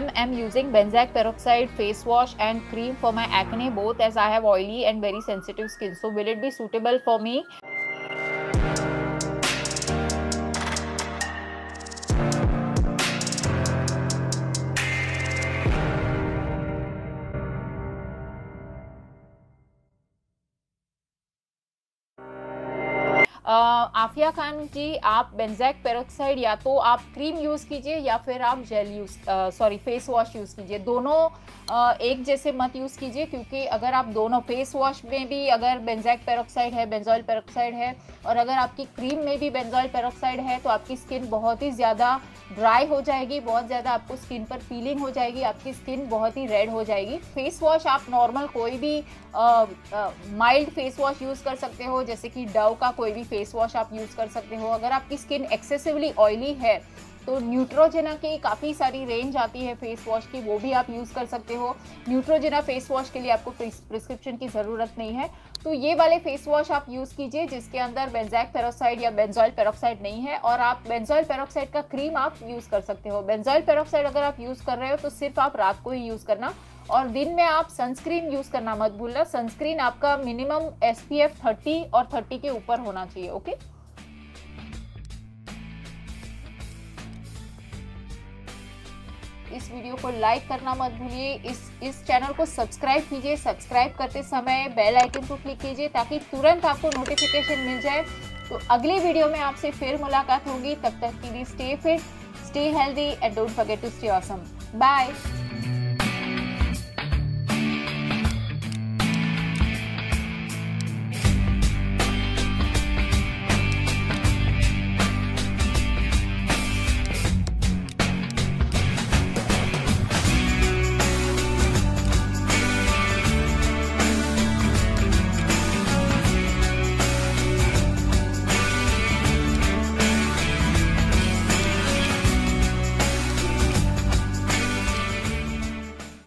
time I'm using benzoyl peroxide face wash and cream for my acne both, as I have oily and very sensitive skin. So will it be suitable for me? Aafia Khan जी, आप benzoyl peroxide या तो आप cream use कीजिए या फिर आप jail face wash use कीजिए। दोनों एक जैसे मत यूज़ कीजिए, क्योंकि अगर आप दोनों फेस वॉश में भी अगर बेंजोइल पेरोक्साइड है और अगर आपकी क्रीम में भी बेंजोइल पेरोक्साइड है तो आपकी स्किन बहुत ही ज़्यादा ड्राई हो जाएगी, बहुत ज़्यादा आपको स्किन पर पीलिंग हो जाएगी, आपकी स्किन बहुत ही रेड हो जाएगी। फेस वॉश आप नॉर्मल कोई भी माइल्ड फेस वॉश यूज़ कर सकते हो, जैसे कि डव का कोई भी फेस वॉश आप यूज़ कर सकते हो। अगर आपकी स्किन एक्सेसिवली ऑयली है तो न्यूट्रोजेना की काफ़ी सारी रेंज आती है फेस वॉश की, वो भी आप यूज़ कर सकते हो। न्यूट्रोजेना फेस वॉश के लिए आपको प्रिस्क्रिप्शन की ज़रूरत नहीं है, तो ये वाले फेस वॉश आप यूज़ कीजिए जिसके अंदर बेंजोइल पेरोक्साइड या बेंजोइल पेरोक्साइड नहीं है। और आप बेंजोइल पेरोक्साइड का क्रीम आप यूज़ कर सकते हो। बेंजोइल पेरोक्साइड अगर आप यूज़ कर रहे हो तो सिर्फ आप रात को ही यूज़ करना, और दिन में आप सनस्क्रीन यूज़ करना मत भूलना। सनस्क्रीन आपका मिनिमम SPF 30 और 30 के ऊपर होना चाहिए। ओके, इस वीडियो को लाइक करना मत भूलिए। इस चैनल को सब्सक्राइब कीजिए। सब्सक्राइब करते समय बेल आइकन को क्लिक कीजिए ताकि तुरंत आपको नोटिफिकेशन मिल जाए। तो अगली वीडियो में आपसे फिर मुलाकात होगी। तब तक के लिए stay fit, stay healthy and don't forget to stay awesome. Bye.